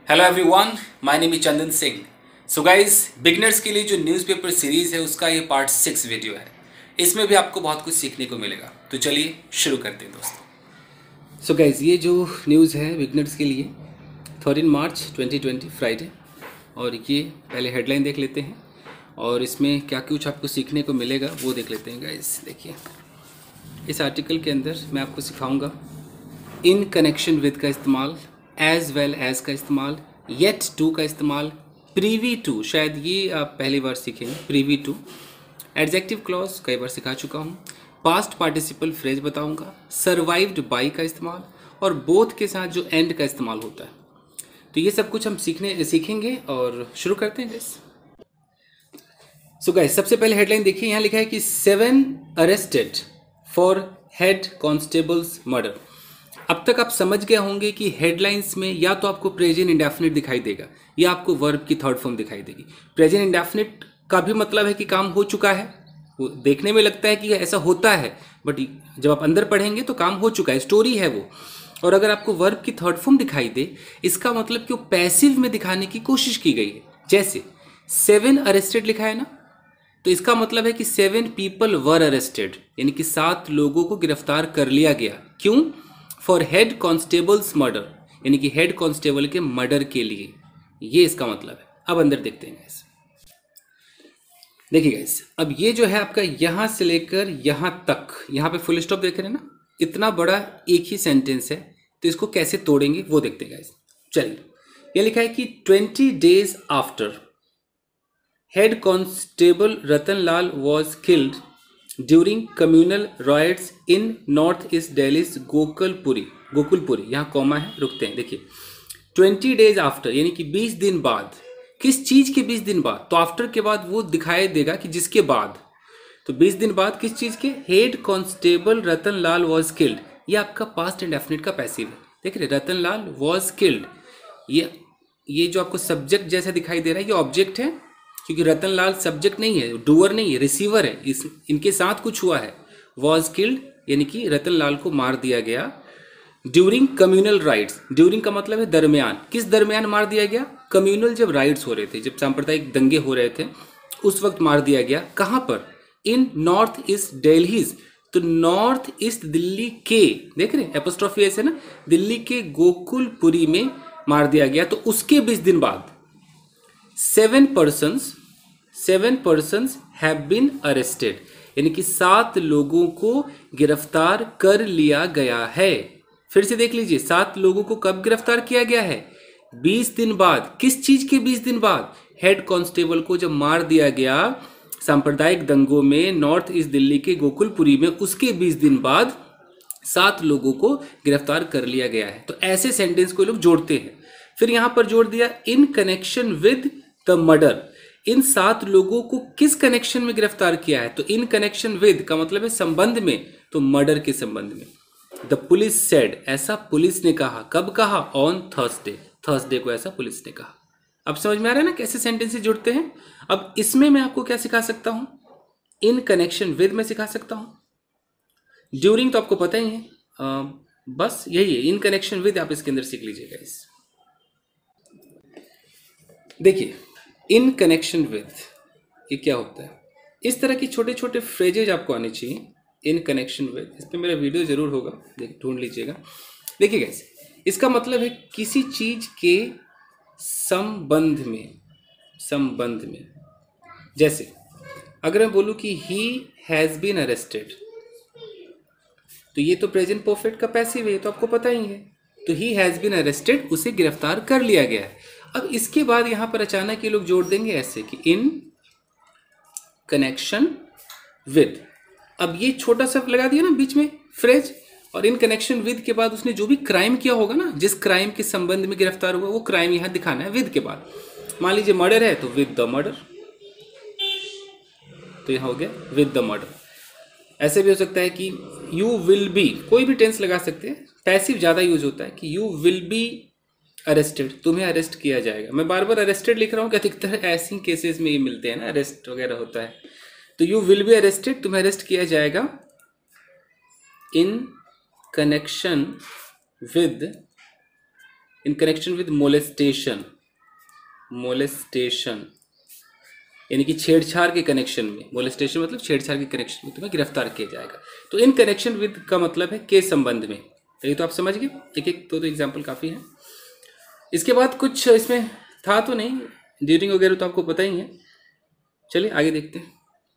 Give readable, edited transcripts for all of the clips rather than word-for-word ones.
Hello everyone, my name is Chandan Singh. So guys, beginners के लिए जो न्यूज़पेपर सीरीज़ है उसका ये पार्ट 6 वीडियो है। इसमें भी आपको बहुत कुछ सीखने को मिलेगा, तो चलिए शुरू करते हैं दोस्तों। सो गाइस, ये जो न्यूज़ है बिगनर्स के लिए 13 मार्च 2020 फ्राइडे, और ये पहले हेडलाइन देख लेते हैं और इसमें क्या कुछ आपको सीखने को मिलेगा वो देख लेते हैं। गाइस देखिए, इस आर्टिकल के अंदर मैं आपको सिखाऊंगा इन कनेक्शन विद का इस्तेमाल, एज वेल एज का इस्तेमाल, येट टू का इस्तेमाल, प्रीवी टू, शायद ये आप पहली बार सीखेंगे, प्रीवी टू, एडजेक्टिव क्लॉज कई बार सिखा चुका हूँ, पास्ट पार्टिसिपल फ्रेज बताऊँगा, सर्वाइव्ड बाई का इस्तेमाल और बोथ के साथ जो एंड का इस्तेमाल होता है। तो ये सब कुछ हम सीखेंगे और शुरू करते हैं गाइस। सो गाइस, सबसे पहले हेडलाइन देखिए, यहाँ लिखा है कि 7 arrested for head constable's murder. अब तक आप समझ गए होंगे कि हेडलाइंस में या तो आपको प्रेजेंट इंडेफिनिट दिखाई देगा या आपको वर्ब की थर्ड फॉर्म दिखाई देगी। प्रेजेंट इंडेफिनिट का भी मतलब है कि काम हो चुका है, वो देखने में लगता है कि ऐसा होता है, बट जब आप अंदर पढ़ेंगे तो काम हो चुका है, स्टोरी है वो। और अगर आपको वर्ब की थर्ड फॉर्म दिखाई दे, इसका मतलब कि वो पैसिव में दिखाने की कोशिश की गई है। जैसे 7 अरेस्टेड लिखा है ना, तो इसका मतलब है कि 7 पीपल वर अरेस्टेड, यानी कि 7 लोगों को गिरफ्तार कर लिया गया। क्यों? फॉर हेड कॉन्स्टेबल्स मर्डर, यानी कि हेड कॉन्स्टेबल के मर्डर के लिए, ये इसका मतलब है। अब अंदर देखते हैं गाइस। देखिए गाइस, अब ये जो है आपका यहां से लेकर यहां तक, यहां पे फुल स्टॉप देख रहे हैं ना, इतना बड़ा एक ही सेंटेंस है, तो इसको कैसे तोड़ेंगे वो देखते हैं गाइस। चलिए, ये लिखा है कि 20 days after head constable Ratanlal was killed during communal riots in north east दिल्ली's गोकुलपुरी, यहाँ कॉमा है, रुकते हैं। देखिए 20 days आफ्टर, यानी कि 20 दिन बाद। किस चीज के 20 दिन बाद? तो आफ्टर के बाद वो दिखाई देगा कि जिसके बाद, तो 20 दिन बाद किस चीज के? Head constable Ratanlal was killed, ये आपका पास्ट इंडेफिनिट का पैसिव है। देख रहे, रतनलाल was killed, ये जो आपको सब्जेक्ट जैसा दिखाई दे रहा है ये ऑब्जेक्ट है, क्योंकि रतनलाल सब्जेक्ट नहीं है, डूअर नहीं है, रिसीवर है। इनके साथ कुछ हुआ है। वॉज किल्ड, यानी कि रतनलाल को मार दिया गया। ड्यूरिंग कम्युनल राइट्स, ड्यूरिंग का मतलब है दरमियान। किस दरमियान मार दिया गया? कम्युनल जब राइट्स हो रहे थे, जब सांप्रदायिक दंगे हो रहे थे, उस वक्त मार दिया गया। कहाँ पर? इन नॉर्थ ईस्ट दिल्लीज, तो नॉर्थ ईस्ट दिल्ली के, देख रहे एपोस्ट्रोफी ऐसे ना, दिल्ली के गोकुलपुरी में मार दिया गया। तो उसके 20 दिन बाद 7 persons have been arrested, यानी कि 7 लोगों को गिरफ्तार कर लिया गया है। फिर से देख लीजिए, 7 लोगों को कब गिरफ्तार किया गया है? 20 दिन बाद। किस चीज के 20 दिन बाद? हेड कांस्टेबल को जब मार दिया गया सांप्रदायिक दंगों में नॉर्थ ईस्ट दिल्ली के गोकुलपुरी में, उसके 20 दिन बाद 7 लोगों को गिरफ्तार कर लिया गया है। तो ऐसे सेंटेंस को लोग जोड़ते हैं। फिर यहां पर जोड़ दिया in connection with the murder, इन 7 लोगों को किस कनेक्शन में गिरफ्तार किया है? तो इन कनेक्शन विद का मतलब है संबंध में, तो मर्डर के संबंध में। द पुलिस सेड, ऐसा पुलिस ने कहा। कब कहा? ऑन थर्सडे को ऐसा पुलिस ने कहा। अब समझ में आ रहा है ना कैसे सेंटेंसेस जुड़ते हैं। अब इसमें मैं आपको क्या सिखा सकता हूं? इन कनेक्शन विद में सिखा सकता हूं। ड्यूरिंग तो आपको पता ही है, बस यही है। इन कनेक्शन विद आप इसके अंदर सीख लीजिएगा। इस देखिए, इन कनेक्शन विद ये क्या होता है? इस तरह की छोटे छोटे फ्रेजेज आपको आने चाहिए। इन कनेक्शन विद, इस पर मेरा वीडियो जरूर होगा, ढूंढ लीजिएगा। देखिए गाइस, इसका मतलब है किसी चीज के संबंध में। जैसे अगर मैं बोलूं कि ही हैज बीन अरेस्टेड, तो ये तो प्रेजेंट परफेक्ट का पैसिव है, तो आपको पता ही है। तो ही हैज बीन अरेस्टेड, उसे गिरफ्तार कर लिया गया है। अब इसके बाद यहां पर अचानक ये लोग जोड़ देंगे ऐसे कि इन कनेक्शन विद। अब ये छोटा सा लगा दिया ना बीच में फ्रेज, और इन कनेक्शन विद के बाद उसने जो भी क्राइम किया होगा ना, जिस क्राइम के संबंध में गिरफ्तार हुआ, वो क्राइम यहां दिखाना है विद के बाद। मान लीजिए मर्डर है तो विद द मर्डर, तो यहां हो गया विद द मर्डर। ऐसे भी हो सकता है कि यू विल बी, कोई भी टेंस लगा सकते हैं, पैसिव ज्यादा यूज होता है कि यू विल बी अरेस्टेड, तुम्हें अरेस्ट किया जाएगा। मैं बार बार अरेस्टेड लिख रहा हूँ, अधिकतर ऐसी केसेस में ये मिलते हैं ना, अरेस्ट वगैरह होता है। तो यू विल बी अरेस्टेड, तुम्हें अरेस्ट किया जाएगा। In connection with in connection with molestation, molestation यानी कि छेड़छाड़ के कनेक्शन में, मोलेस्टेशन मतलब छेड़छाड़ के कनेक्शन में तुम्हें गिरफ्तार किया जाएगा। तो इन कनेक्शन विद का मतलब है के संबंध में। ये तो आप समझ गए, एक एक तो एग्जाम्पल काफ़ी है। इसके बाद कुछ इसमें था तो नहीं, ड्यूरिंग वगैरह तो आपको पता ही है। चलिए आगे देखते हैं।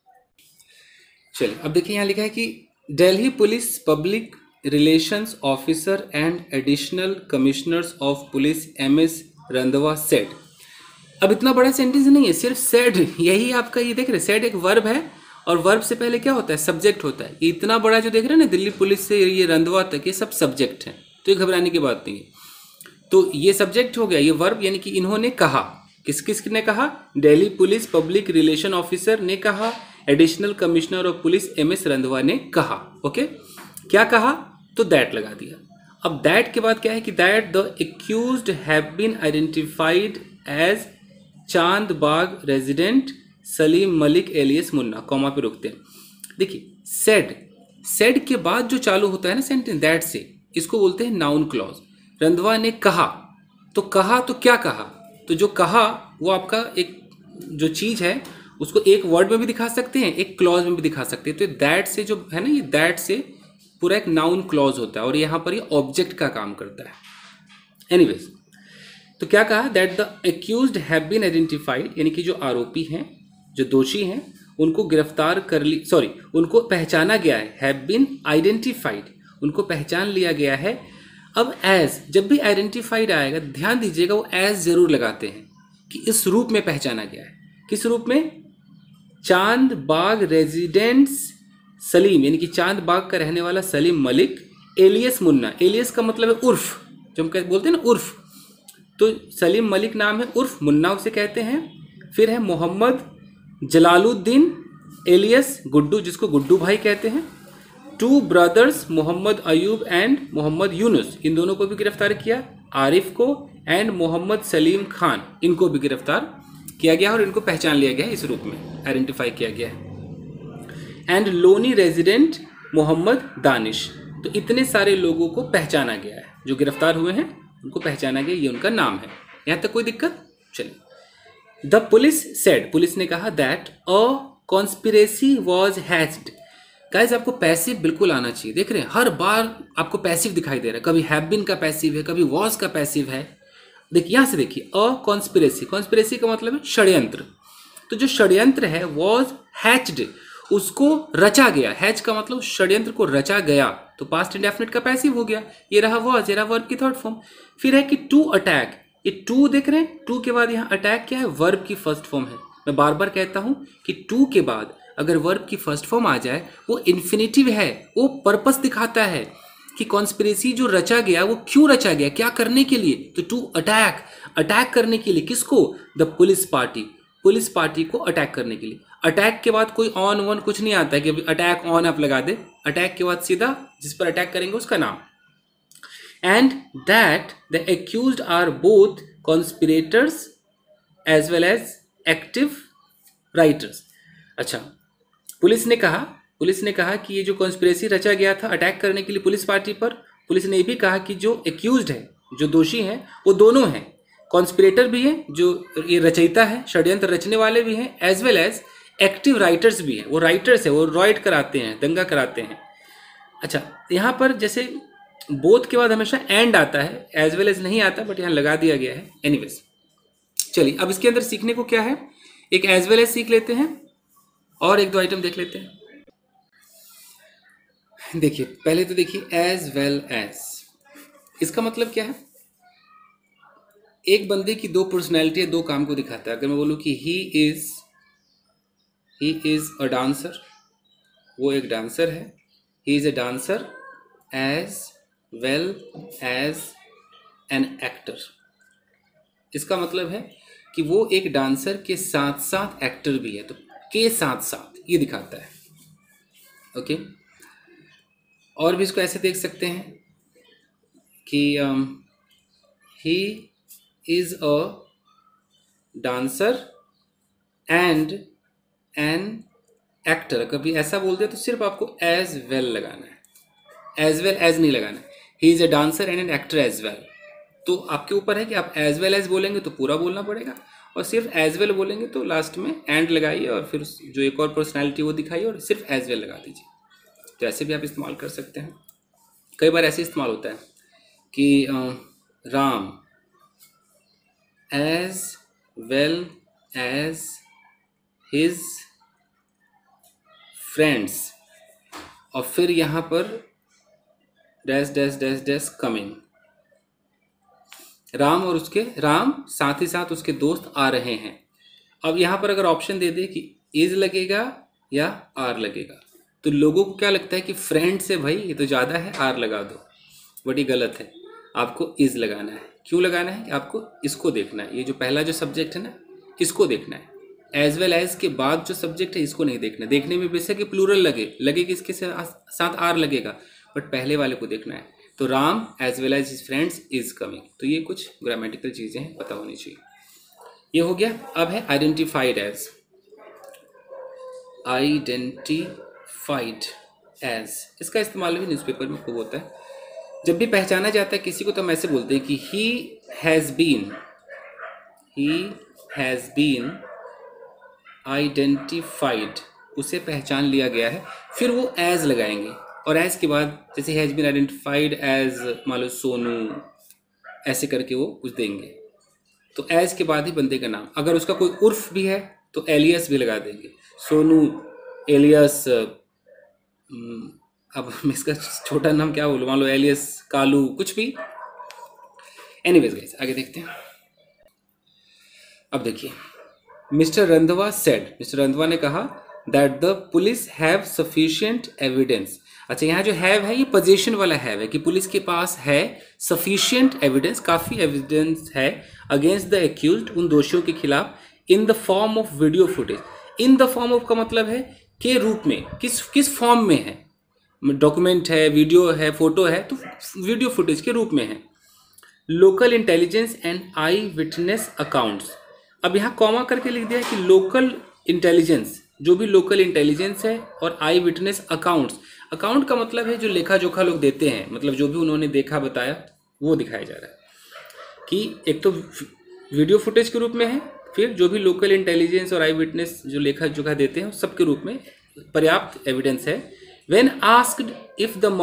चलिए अब देखिए, यहाँ लिखा है कि Delhi police public relations officer and additional commissioners of police MS Randhawa said. अब इतना बड़ा सेंटेंस नहीं है, सिर्फ सेड, यही आपका ये देख रहे हैं, सेड एक वर्ब है और वर्ब से पहले क्या होता है, सब्जेक्ट होता है। ये इतना बड़ा जो देख रहे हैं ना, दिल्ली पुलिस से ये रंधवा तक, ये सब सब्जेक्ट हैं, तो ये घबराने की बात नहीं है। तो ये सब्जेक्ट हो गया, ये वर्ब यानी कि इन्होंने कहा, किस किस ने कहा, Delhi police public relation officer ने कहा, additional commissioner of police MS Randhawa ने कहा। ओके, क्या कहा, तो दैट लगा दिया। अब दैट के बाद क्या है कि that the accused have been identified as Chand Bagh resident Salim Malik alias Munna, comma पे रुकते हैं। देखिए सेड, सेड के बाद जो चालू होता है ना सेंटेंस दैट से, इसको बोलते हैं नाउन क्लॉज। रंधवा ने कहा, तो कहा तो क्या कहा, तो जो कहा वो आपका एक जो चीज़ है उसको एक वर्ड में भी दिखा सकते हैं, एक क्लॉज में भी दिखा सकते हैं। तो दैट से जो है ना, ये दैट से पूरा एक नाउन क्लॉज होता है और यहाँ पर ये ऑब्जेक्ट का काम करता है। एनीवेज, तो क्या कहा, that the accused have been identified, यानी कि जो आरोपी हैं, जो दोषी हैं, उनको गिरफ्तार कर ली, सॉरी उनको पहचाना गया है, हैव बीन आइडेंटिफाइड, उनको पहचान लिया गया है। अब एज, जब भी आइडेंटिफाइड आएगा ध्यान दीजिएगा, वो एज जरूर लगाते हैं कि इस रूप में पहचाना गया है। किस रूप में, चांद बाग रेजिडेंट्स सलीम, यानी कि चांद बाग का रहने वाला सलीम मलिक, एलियस मुन्ना, एलियस का मतलब है उर्फ, जो हम बोलते हैं ना उर्फ, तो सलीम मलिक नाम है, उर्फ मुन्ना उसे कहते हैं। फिर है मोहम्मद जलालुद्दीन एलियस गुड्डू, जिसको गुड्डू भाई कहते हैं। 2 ब्रदर्स मोहम्मद अयूब एंड मोहम्मद यूनुस, इन दोनों को भी गिरफ्तार किया। आरिफ को एंड मोहम्मद सलीम खान, इनको भी गिरफ्तार किया गया और इनको पहचान लिया गया है, इस रूप में आइडेंटिफाई किया गया है। एंड लोनी रेजिडेंट मोहम्मद दानिश, तो इतने सारे लोगों को पहचाना गया है, जो गिरफ्तार हुए हैं उनको पहचाना गया, ये उनका नाम है। यहाँ तक कोई दिक्कत, चलिए। द पुलिस सेड, पुलिस ने कहा, that a conspiracy was hatched. Guys आपको पैसिव बिल्कुल आना चाहिए, देख रहे हैं हर बार आपको पैसिव दिखाई दे रहा है, कभी हैव बीन का पैसिव है, कभी वॉज का पैसिव है। देखिए यहाँ से देखिए, अ कॉन्स्पिरेसी, कॉन्स्पिरेसी का मतलब है षड्यंत्र, तो जो षड्यंत्र है वॉज हैच्ड, उसको रचा गया, हैच का मतलब षड्यंत्र को रचा गया, तो पास्ट इंडेफिनिट का पैसिव हो गया। ये रहा वॉज, ये रहा वर्ब की थर्ड फॉर्म। फिर है कि टू अटैक, ये टू देख रहे हैं, टू के बाद यहाँ अटैक क्या है, वर्ब की फर्स्ट फॉर्म है। मैं बार बार कहता हूं कि टू के बाद अगर वर्ब की फर्स्ट फॉर्म आ जाए वो इन्फिनिटिव है, वो पर्पस दिखाता है कि कॉन्स्पिरेसी जो रचा गया वो क्यों रचा गया, क्या करने के लिए, तो टू अटैक, अटैक करने के लिए, किसको, the police party, police party को अटैक करने के लिए। अटैक के बाद कोई ऑन वन कुछ नहीं आता है कि अटैक ऑन आप लगा दे, अटैक के बाद सीधा जिस पर अटैक करेंगे उसका नाम। And that the accused are both conspirators as well as active rioters. अच्छा, पुलिस ने कहा कि ये जो कॉन्स्पिरेसी रचा गया था अटैक करने के लिए पुलिस पार्टी पर, पुलिस ने ये भी कहा कि जो एक्यूज्ड है, जो दोषी हैं, वो दोनों हैं, कॉन्स्पिरेटर भी हैं, जो ये रचयिता है, षड्यंत्र रचने वाले भी हैं, as well as active rioters भी हैं, वो राइटर्स है, वो राइट कराते हैं, दंगा कराते हैं। अच्छा, यहाँ पर जैसे बोथ के बाद हमेशा एंड आता है, एज वेल एज नहीं आता, बट यहाँ लगा दिया गया है। एनीवेज, चलिए अब इसके अंदर सीखने को क्या है, एक एज वेल एज सीख लेते हैं और एक दो आइटम देख लेते हैं। देखिए पहले तो देखिए एज वेल एज, इसका मतलब क्या है, एक बंदे की दो पर्सनैलिटी, दो काम को दिखाता है। अगर मैं बोलूँ कि ही इज अ डांसर, वो एक डांसर है, he is a dancer as well as an actor, इसका मतलब है कि वो एक डांसर के साथ साथ एक्टर भी है, तो के साथ साथ ये दिखाता है। ओके, और भी इसको ऐसे देख सकते हैं कि he is a dancer and an actor. कभी ऐसा बोल दिया तो सिर्फ आपको एज वेल लगाना है, एज वेल एज नहीं लगाना है। He is a dancer and an actor as well, तो आपके ऊपर है कि आप एज वेल एज बोलेंगे तो पूरा बोलना पड़ेगा, और सिर्फ एज वेल बोलेंगे तो लास्ट में एंड लगाइए और फिर जो एक और पर्सनैलिटी वो दिखाइए और सिर्फ एज वेल लगा दीजिए। तो ऐसे भी आप इस्तेमाल कर सकते हैं। कई बार ऐसे इस्तेमाल होता है कि Ram as well as his friends, और फिर यहाँ पर dash dash dash dash coming. Ram साथ ही साथ उसके दोस्त आ रहे हैं। अब यहाँ पर अगर ऑप्शन दे दे कि इज लगेगा या आर लगेगा, तो लोगों को क्या लगता है कि फ्रेंड से भाई ये तो ज़्यादा है, आर लगा दो, बट ये गलत है। आपको इज लगाना है। क्यों लगाना है? कि आपको इसको देखना है, ये जो पहला जो सब्जेक्ट है ना, इसको देखना है। एज वेल एज के बाद जो सब्जेक्ट है इसको नहीं देखना। देखने में बेशक कि प्लूरल लगे कि इसके साथ आर लगेगा, बट पहले वाले को देखना है। तो Ram as well as his friends is coming. तो ये कुछ ग्रामेटिकल चीज़ें हैं, पता होनी चाहिए। ये हो गया। अब है आइडेंटिफाइड एज। आइडेंटिफाइड एज, इसका इस्तेमाल भी न्यूज़पेपर में खूब होता है। जब भी पहचाना जाता है किसी को तो हम ऐसे बोलते हैं कि ही हैज़ बीन आइडेंटिफाइड, उसे पहचान लिया गया है। फिर वो एज लगाएंगे, और एज के बाद जैसे हैज़ बीन आइडेंटिफाइड एज मान लो सोनू, ऐसे करके वो कुछ देंगे। तो एज के बाद ही बंदे का नाम। अगर उसका कोई उर्फ भी है तो एलियस भी लगा देंगे, सोनू एलियस। अब मैं इसका छोटा नाम क्या बोलूँ, मान लो एलियस कालू, कुछ भी। एनीवेज गाइस, आगे देखते हैं। अब देखिए, मिस्टर रंधवा ने कहा that the police have sufficient evidence. अच्छा, यहाँ जो हैव है ये पोजीशन वाला हैव है कि पुलिस के पास है सफिशिएंट एविडेंस, काफ़ी एविडेंस है अगेंस्ट द एक्यूज्ड, उन दोषियों के खिलाफ, in the form of video footage. In the form of का मतलब है के रूप में, किस फॉर्म में है। डॉक्यूमेंट है, वीडियो है, फोटो है, तो वीडियो फुटेज के रूप में है। Local intelligence and eye witness accounts. अब यहाँ कॉमा करके लिख दिया है कि लोकल इंटेलिजेंस, जो भी लोकल इंटेलिजेंस है, और आई विटनेस अकाउंट्स। अकाउंट का मतलब है जो लेखा जोखा लोग देते हैं, मतलब जो भी उन्होंने देखा बताया वो दिखाया जा रहा है। कि एक तो वीडियो फुटेज के रूप में है, फिर जो भी लोकल इंटेलिजेंस और आई विटनेस जो लेखा जोखा देते हैं सबके रूप में पर्याप्त एविडेंस है। When asked if the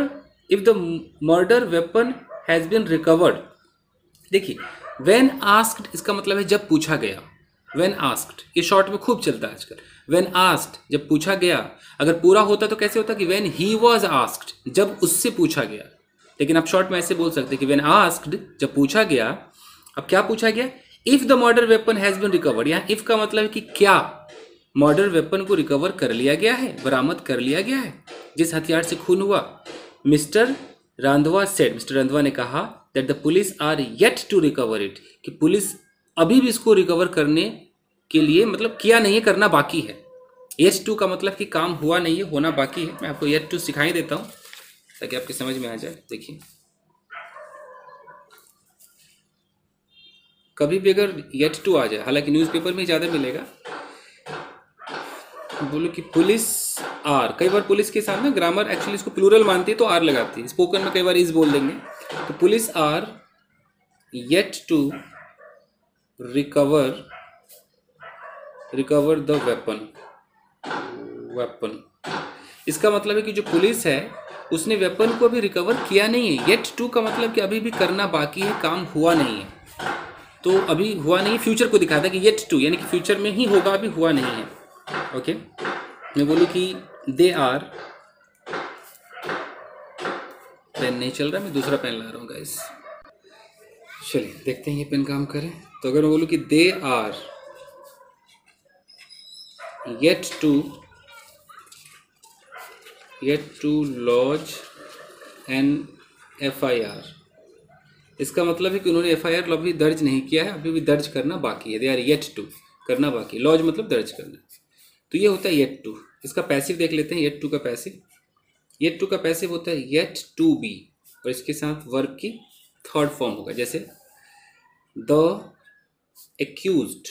murder weapon has been recovered. देखिए, व्हेन आस्क्ड इसका मतलब है जब पूछा गया। व्हेन आस्क्ड ये शॉर्ट में खूब चलता है आजकल। व्हेन आस्क्ड जब पूछा गया। अगर पूरा होता तो कैसे होता कि व्हेन ही वाज आस्क्ड, जब उससे पूछा गया। लेकिन आप शॉर्ट में ऐसे बोल सकते हैं कि व्हेन आस्क्ड जब पूछा गया। अब क्या पूछा गया? If the murder weapon has been recovered. यहाँ इफ का मतलब है कि क्या मर्डर वेपन को रिकवर कर लिया गया है, बरामद कर लिया गया है, जिस हथियार से खून हुआ। मिस्टर रंधवा ने कहा that the police are yet to recover it, कि पुलिस अभी भी इसको रिकवर करने के लिए, मतलब किया नहीं है, करना बाकी है। येट टू का मतलब कि काम हुआ नहीं है, होना बाकी है। मैं आपको येट टू सिखाई देता हूँ ताकि आपके समझ में आ जाए। देखिए, कभी भी अगर येट टू आ जाए, हालांकि न्यूज़पेपर में ज़्यादा मिलेगा, बोलो कि पुलिस आर। कई बार पुलिस के साथ ना ग्रामर एक्चुअली इसको प्लूरल मानती है तो आर लगाती है। स्पोकन में कई बार इज बोल देंगे। तो police are yet to recover the weapon. इसका मतलब है कि जो पुलिस है उसने वेपन को अभी रिकवर किया नहीं है। येट टू का मतलब कि अभी भी करना बाकी है, काम हुआ नहीं है। तो अभी हुआ नहीं, फ्यूचर को दिखाता है कि येट टू, यानी कि फ्यूचर में ही होगा, अभी हुआ नहीं है। ओके, मैं बोलूँ कि दे आर, पेन नहीं चल रहा, मैं दूसरा पेन ला रहा हूँ गाइस। चलिए देखते हैं ये पेन काम करे। तो अगर मैं बोलूँ कि they are yet to lodge an FIR, इसका मतलब है कि उन्होंने FIR अभी दर्ज नहीं किया है, अभी भी दर्ज करना बाकी है। दे आर येट टू, करना बाकी, लॉज मतलब दर्ज करना। तो ये होता है येट टू। इसका पैसिव देख लेते हैं। येट टू का पैसिव, येट टू का पैसिव होता है येट टू बी, और इसके साथ वर्ब की थर्ड फॉर्म होगा। जैसे the accused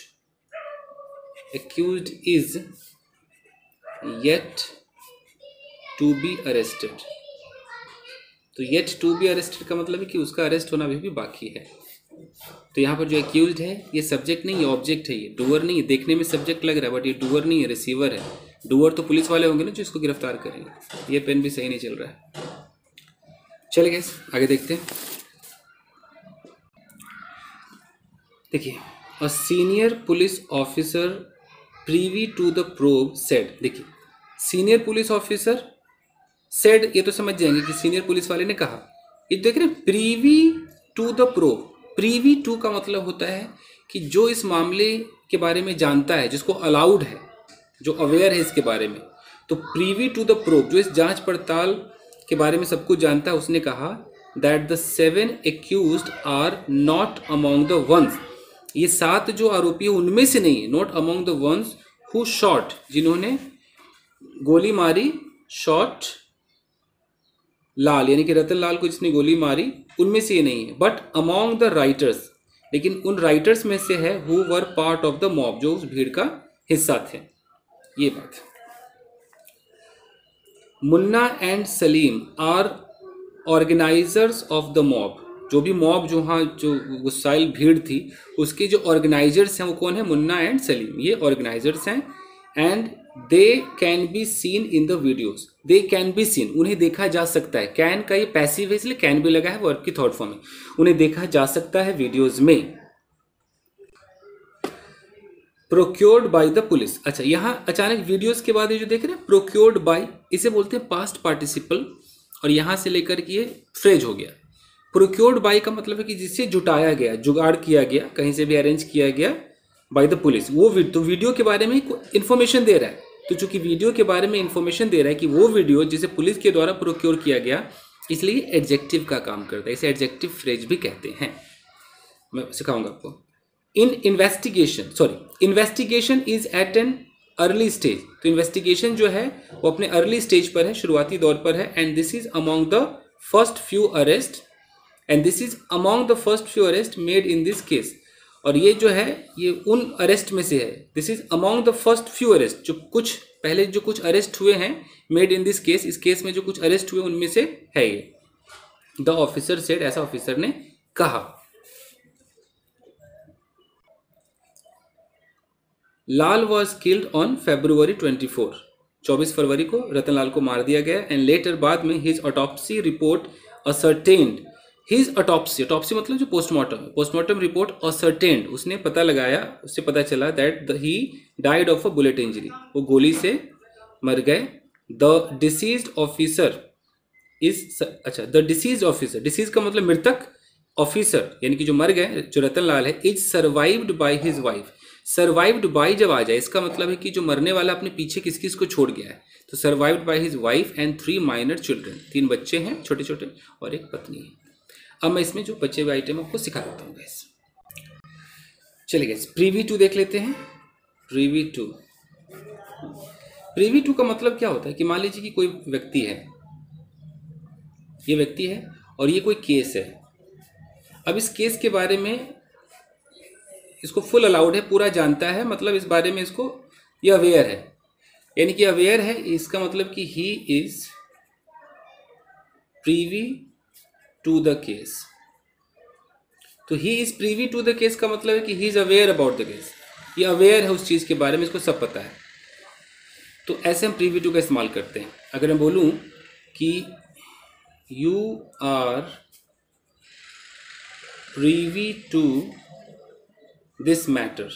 is yet to be arrested. तो येट टू बी अरेस्टेड का मतलब है कि उसका अरेस्ट होना अभी भी बाकी है। तो यहाँ पर जो एक्यूज्ड है ये सब्जेक्ट नहीं, ये ऑब्जेक्ट है, ये डूअर नहीं है। देखने में सब्जेक्ट लग रहा है बट ये डूअर नहीं है, रिसीवर है। डूअर तो पुलिस वाले होंगे ना जो इसको गिरफ्तार करेंगे। ये पेन भी सही नहीं चल रहा है। चलिए गाइस आगे देखते हैं। देखिए, a senior police officer privy to the probe said. देखिए, सीनियर पुलिस ऑफिसर सेड, ये तो समझ जाएंगे कि सीनियर पुलिस वाले ने कहा। ये देख रहे हैं, privy to the probe. Privy to का मतलब होता है कि जो इस मामले के बारे में जानता है, जिसको अलाउड है, जो अवेयर है इसके बारे में। तो प्रीवी टू द प्रोब, जो इस जांच पड़ताल के बारे में सब कुछ जानता है, उसने कहा that the 7 accused are not among the ones. ये 7 जो आरोपी है उनमें से नहीं है, not among the ones who shot, जिन्होंने गोली मारी, शॉट लाल, यानी कि रतन लाल को जिसने गोली मारी, उनमें से ये नहीं है। बट अमॉन्ग द राइटर्स, लेकिन उन राइटर्स में से है who were part of the mob, जो उस भीड़ का हिस्सा थे। ये बात। Munna and Salim are organisers of the mob. जो भी मॉब, जो हाँ जो गुस्साइल भीड़ थी, उसके जो ऑर्गेनाइजर्स हैं वो कौन है? मुन्ना एंड सलीम, ये ऑर्गेनाइजर्स हैं। And they can be seen in the videos. They can be seen, उन्हें देखा जा सकता है। कैन का ये पैसिव है इसलिए कैन भी लगा है, वर्ब की थर्ड फॉर्म में। उन्हें देखा जा सकता है वीडियोज में। Procured by the police. अच्छा, यहां अचानक वीडियोस के बाद ये जो देख रहे हैं प्रोक्योर्ड बाय, इसे बोलते हैं पास्ट पार्टिसिपल, और यहां से लेकर के ये फ्रेज हो गया। प्रोक्योर्ड बाय का मतलब है कि जिससे जुटाया गया, जुगाड़ किया गया, कहीं से भी अरेंज किया गया बाय द पुलिस। वो तो वीडियो के बारे में इंफॉर्मेशन दे रहा है। तो चूंकि वीडियो के बारे में इंफॉर्मेशन दे रहा है कि वो वीडियो जिसे पुलिस के द्वारा प्रोक्योर किया गया, इसलिए एडजेक्टिव का काम करता है। इसे एडजेक्टिव फ्रेज भी कहते हैं। मैं सिखाऊंगा आपको। In investigation, investigation is at an early stage. तो इन्वेस्टिगेशन जो है वो अपने अर्ली स्टेज पर है, शुरुआती दौर पर है। And this is among the first few arrest, and this is among the first few arrest made in this case. और ये जो है ये उन अरेस्ट में से है। This is among the first few arrest, जो कुछ पहले जो कुछ अरेस्ट हुए हैं, मेड इन दिस केस, इस केस में जो कुछ अरेस्ट हुए उनमें से है ये। द ऑफिसर सेड, ऐसा ऑफिसर ने कहा। Lal was killed on February 24। 24 फरवरी को रतनलाल को मार दिया गया। एंड लेटर, बाद में, his autopsy report ascertained, his autopsy, autopsy मतलब जो पोस्टमार्टम, पोस्टमार्टम रिपोर्ट असर्टेन्ड, उसने पता लगाया, उससे पता चला that he died of a bullet injury, वो गोली से मर गए। द डिसीज्ड ऑफिसर इज, अच्छा, द डिसीज्ड ऑफिसर, डिसीज का मतलब मृतक, ऑफिसर यानी कि जो मर गए, जो रतनलाल है, is survived by his wife. Survived by जब आ जाए, इसका मतलब है कि जो मरने वाला अपने पीछे किस किस को छोड़ गया है। तो survived by his wife and 3 minor children, 3 बच्चे हैं छोटे छोटे और एक पत्नी है। अब मैं इसमें जो बचे हुए आइटम आपको सिखा देता हूँ गाइस। चलिए गाइस, प्रीवी टू देख लेते हैं। प्रीवी टू, प्रीवी टू का मतलब क्या होता है कि मान लीजिए कि कोई व्यक्ति है, ये व्यक्ति है और ये कोई केस है। अब इस केस के बारे में इसको फुल अलाउड है, पूरा जानता है, मतलब इस बारे में इसको ये अवेयर है, यानी कि अवेयर है। इसका मतलब कि he is privy to the case. तो he is privy to the case का मतलब है कि he is aware about the case, ये अवेयर है उस चीज के बारे में, इसको सब पता है। तो ऐसे हम प्रीवी टू का इस्तेमाल करते हैं। अगर मैं बोलूं कि you are privy to this matter,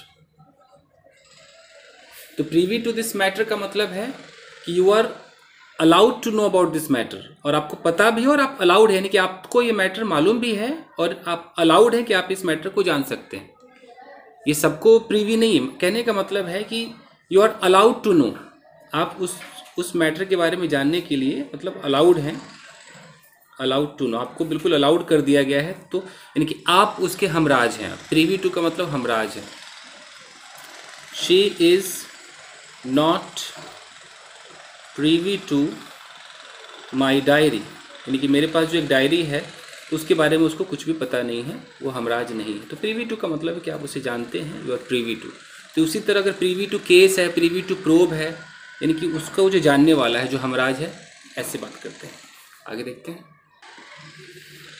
तो प्रीवी टू दिस मैटर का मतलब है कि you are allowed to know about this matter, और आपको पता भी है और आप अलाउड है, यानी कि आपको ये मैटर मालूम भी है और आप अलाउड है कि आप इस मैटर को जान सकते हैं। ये सबको प्रीवी नहीं है, कहने का मतलब है कि you are allowed to know, आप उस मैटर के बारे में जानने के लिए मतलब अलाउड हैं, अलाउड टू नो, आपको बिल्कुल अलाउड कर दिया गया है। तो यानी कि आप उसके हमराज हैं। प्रीवी टू का मतलब हमराज है। She is not privy to my diary, यानी कि मेरे पास जो एक डायरी है उसके बारे में उसको कुछ भी पता नहीं है, वो हमराज नहीं है। तो प्रीवी टू का मतलब है कि आप उसे जानते हैं, यू आर प्रीवी टू। तो उसी तरह अगर प्रीवी टू केस है, प्रीवी टू प्रोब है, यानी कि उसका वो जो जानने वाला है, जो हमराज है, ऐसे बात करते हैं। आगे देखते हैं।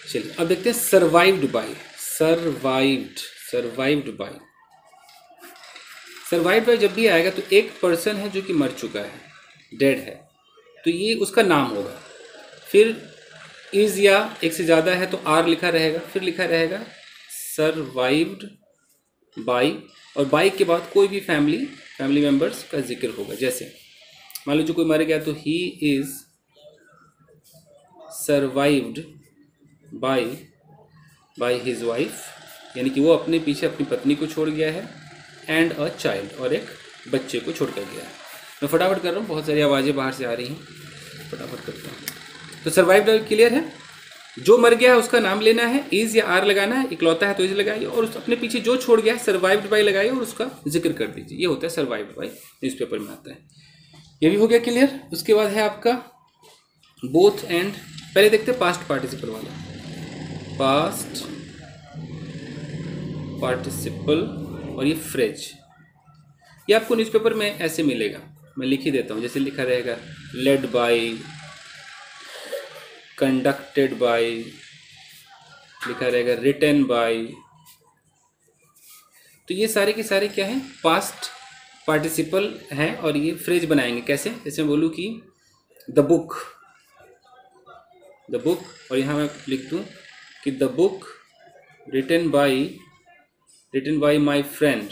चलिए अब देखते हैं सर्वाइव्ड बाय। सर्वाइव्ड बाय जब भी आएगा तो एक पर्सन है जो कि मर चुका है, डेड है, तो ये उसका नाम होगा। फिर इज या एक से ज़्यादा है तो आर लिखा रहेगा, फिर लिखा रहेगा सर्वाइव्ड बाय, और बाय के बाद कोई भी फैमिली मेम्बर्स का जिक्र होगा। जैसे मान लीजिए कोई मर गया तो he is survived by his wife, यानी कि वो अपने पीछे अपनी पत्नी को छोड़ गया है, एंड अ चाइल्ड, और एक बच्चे को छोड़ कर गया है। मैं फटाफट कर रहा हूँ, बहुत सारी आवाज़ें बाहर से आ रही हैं, फटाफट करता हूँ। तो सर्वाइव्ड क्लियर है, जो मर गया है उसका नाम लेना है, इज या आर लगाना है, इकलौता है तो इज लगाइए, और उस अपने पीछे जो छोड़ गया है सर्वाइव्ड बाय लगाइए और उसका जिक्र कर दीजिए। ये होता है सर्वाइव्ड बाय, न्यूज़पेपर में आता है। ये भी हो गया क्लियर। उसके बाद है आपका बोथ एंड। पहले देखते हैं पास्ट पार्टिसिपल वाला। पास्ट पार्टिसिपल और ये फ्रेज, ये आपको न्यूज़पेपर में ऐसे मिलेगा, मैं लिख ही देता हूँ। जैसे लिखा रहेगा लेड बाय, कंडक्टेड बाय, लिखा रहेगा रिटन बाय। तो ये सारे के सारे क्या हैं, पास्ट पार्टिसिपल हैं, और ये फ्रेज बनाएंगे कैसे। जैसे मैं बोलूँ कि द बुक, और यहाँ मैं लिख दूँ कि the book written by my friend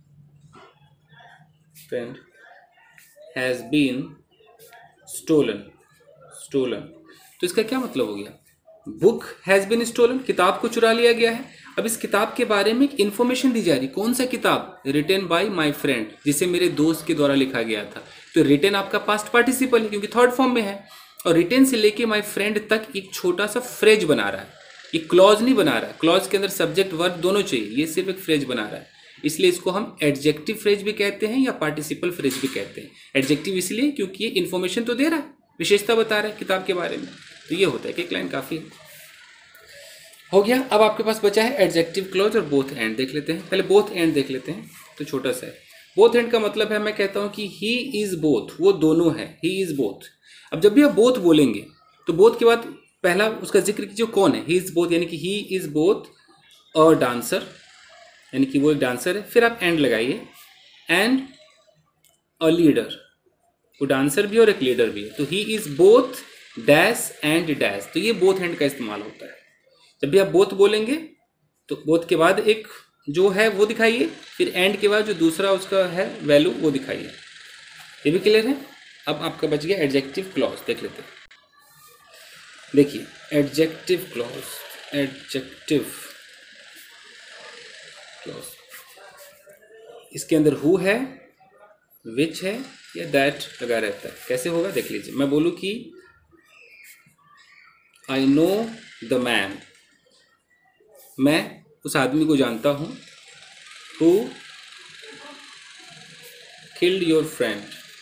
has been stolen. तो इसका क्या मतलब हो गया, बुक हैज़ बीन स्टोलन, किताब को चुरा लिया गया है। अब इस किताब के बारे में एक इन्फॉर्मेशन दी जा रही, कौन सा किताब, रिटन बाय माय फ्रेंड, जिसे मेरे दोस्त के द्वारा लिखा गया था। तो रिटन आपका पास्ट पार्टिसिपल है क्योंकि थर्ड फॉर्म में है, और रिटन से लेके माय फ्रेंड तक एक छोटा सा फ्रेज बना रहा है, ये क्लॉज नहीं बना रहा है। क्लॉज के अंदर सब्जेक्ट वर्ब दोनों चाहिए, ये सिर्फ एक फ्रेज बना रहा है। इसलिए इसको हम एडजेक्टिव फ्रेज भी कहते हैं या पार्टिसिपल फ्रेज भी कहते हैं। एडजेक्टिव इसलिए क्योंकि ये इन्फॉर्मेशन तो दे रहा है, विशेषता बता रहा है किताब के बारे में। तो ये होता है कि एक लाइन काफ़ी हो गया। अब आपके पास बचा है एडजेक्टिव क्लॉज और बोथ एंड। देख लेते हैं, पहले बोथ एंड देख लेते हैं। तो छोटा सा है, बोथ एंड का मतलब है, मैं कहता हूँ कि ही इज़ बोथ, वो दोनों है, ही इज़ बोथ। अब जब भी आप बोथ बोलेंगे तो बोथ के बाद पहला उसका जिक्र कीजिए कौन है, ही इज़ बोथ, यानी कि he is both a dancer, यानी कि वो एक डांसर है। फिर आप एंड लगाइए, एंड अ लीडर, वो डांसर भी और एक लीडर भी है। तो he is both dash and dash. तो ये बोथ एंड का इस्तेमाल होता है। जब भी आप बोथ बोलेंगे तो बोथ के बाद एक जो है वो दिखाइए, फिर एंड के बाद जो दूसरा उसका है वैल्यू वो दिखाइए। ये भी क्लियर है। अब आपका बच गया एडजेक्टिव क्लॉज, देख लेते हैं। देखिए एडजेक्टिव क्लॉज, इसके अंदर हु है, विच है या दैट लगा रहता है। कैसे होगा देख लीजिए। मैं बोलूँ कि आई नो द मैन, मैं उस आदमी को जानता हूँ, हु किल्ड योर फ्रेंड।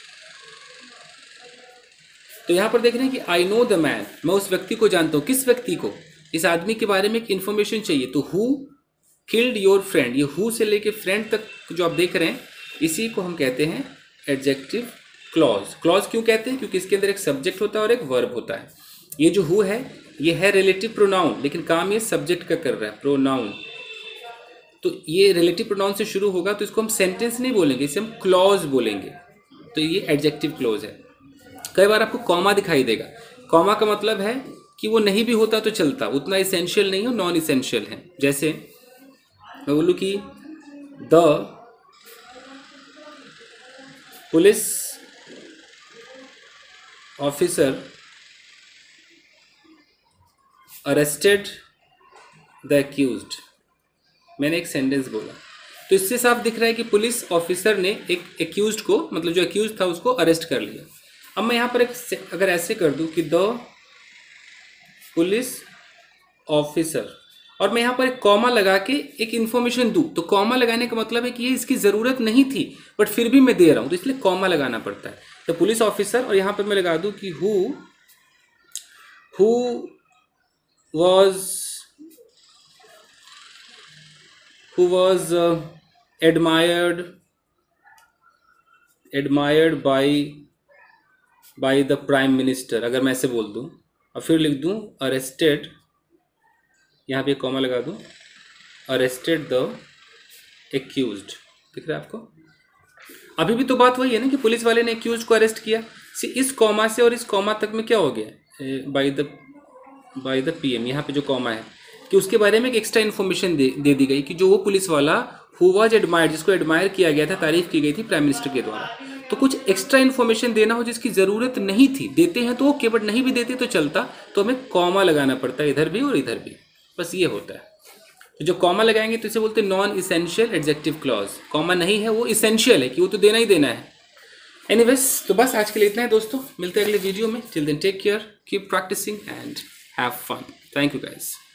तो यहाँ पर देख रहे हैं कि आई नो द मैन, मैं उस व्यक्ति को जानता हूँ। किस व्यक्ति को, इस आदमी के बारे में एक इन्फॉर्मेशन चाहिए। तो हु किल्ड योर फ्रेंड, ये हु से लेके फ्रेंड तक जो आप देख रहे हैं, इसी को हम कहते हैं एडजेक्टिव क्लॉज। क्लॉज क्यों कहते हैं, क्योंकि इसके अंदर एक सब्जेक्ट होता है और एक वर्ब होता है। ये जो हु है ये है रिलेटिव प्रोनाउन, लेकिन काम ये सब्जेक्ट का कर रहा है, प्रोनाउन। तो ये रिलेटिव प्रोनाउन से शुरू होगा, तो इसको हम सेंटेंस नहीं बोलेंगे, इसे हम क्लॉज बोलेंगे। तो ये एडजेक्टिव क्लॉज है। कई बार आपको कॉमा दिखाई देगा। कॉमा का मतलब है कि वो नहीं भी होता तो चलता, उतना इसेंशियल नहीं हो, नॉन इसेंशियल है। जैसे मैं बोलूँ कि the police officer arrested the accused, मैंने एक सेंटेंस बोला। तो इससे साफ दिख रहा है कि पुलिस ऑफिसर ने एक एक्यूज्ड को, मतलब जो एक्यूज्ड था उसको अरेस्ट कर लिया। अब मैं यहाँ पर एक अगर ऐसे कर दूँ कि द पुलिस ऑफिसर, और मैं यहाँ पर एक कॉमा लगा के एक इन्फॉर्मेशन दूँ, तो कॉमा लगाने का मतलब है कि ये इसकी ज़रूरत नहीं थी बट फिर भी मैं दे रहा हूँ, तो इसलिए कॉमा लगाना पड़ता है। तो पुलिस ऑफिसर, और यहाँ पर मैं लगा दूँ कि who was admired by the prime minister, अगर मैं ऐसे बोल दूं, और फिर लिख दूं अरेस्टेड यहाँ पे कॉमा लगा दूँ, अरेस्टेड द एक्यूज्ड, दिख रहा है आपको। अभी भी तो बात वही है ना कि पुलिस वाले ने एक्यूज को अरेस्ट किया। इस कॉमा से और इस कॉमा तक में क्या हो गया, बाय द पीएम, यहाँ पे जो कॉमा है कि उसके बारे में एक एक्स्ट्रा इन्फॉर्मेशन दे दी गई कि जो वो पुलिस वाला हु वाज एडमायर्ड, जिसको एडमायर किया गया था, तारीफ की गई थी प्राइम मिनिस्टर के द्वारा, तो कुछ एक्स्ट्रा इन्फॉर्मेशन देना हो जिसकी ज़रूरत नहीं थी, देते हैं तो ओके, बट नहीं भी देते तो चलता, तो हमें कॉमा लगाना पड़ता है इधर भी और इधर भी, बस ये होता है। तो जो कॉमा लगाएंगे तो इसे बोलते हैं non essential adjective clause. Comma नहीं है वो इसेंशियल है कि वो तो देना ही देना है। एनीवेज, तो बस आज के लिए इतना है दोस्तों, मिलते हैं अगले वीडियो में। Till then take care, keep practising and have fun. Thank you guys.